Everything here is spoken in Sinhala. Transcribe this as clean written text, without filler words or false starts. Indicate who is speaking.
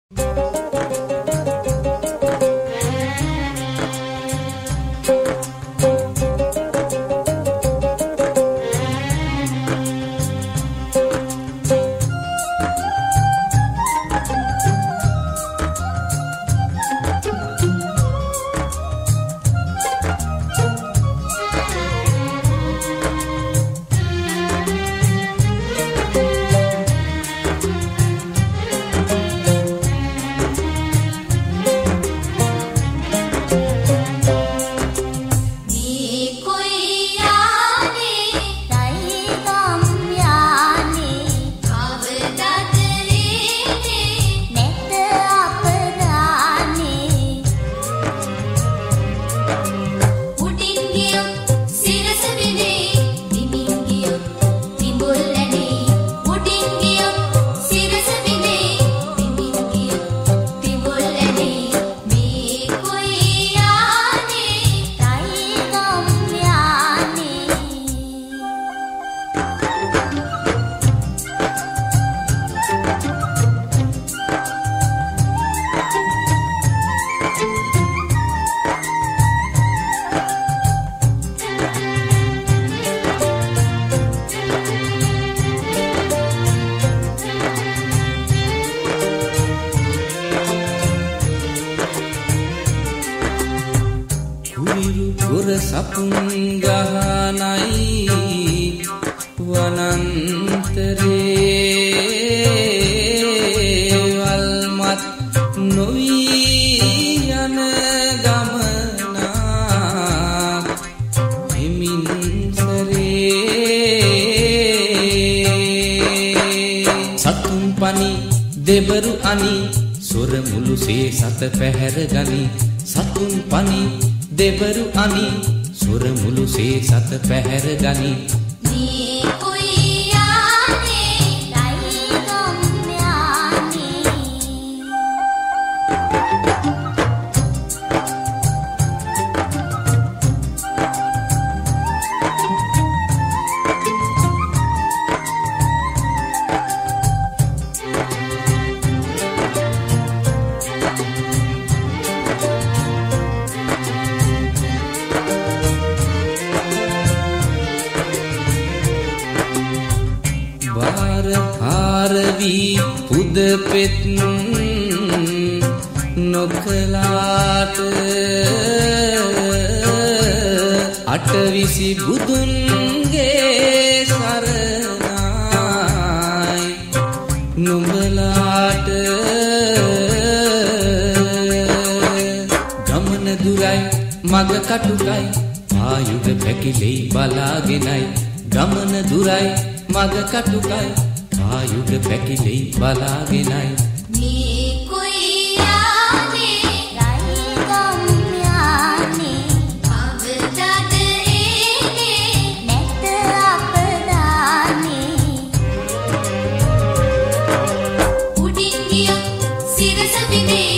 Speaker 1: දෙබරු අනි සොර මුළු සේ සත පැහැර ගනි සතුන් පනි දෙබරු අනි සොර මුළු සේ සත පැහැර ගනි පුද පෙත් නොකලාට අටවිසි බුදුන්ගේ සරණයි නුඹලාට ගමන දුරයි මග කටුකයි ආයුධ පැකිලෙයි බලාගෙනයි ගමන දුරයි මග කටුකයි ආයුධ පැකිලෙයි බලාගෙනයි
Speaker 2: මේ කුයියානේ රයිගම් යානේ අවදද එන්නේ නැත අපදානේ උඩින් ගිය සිරස විදේ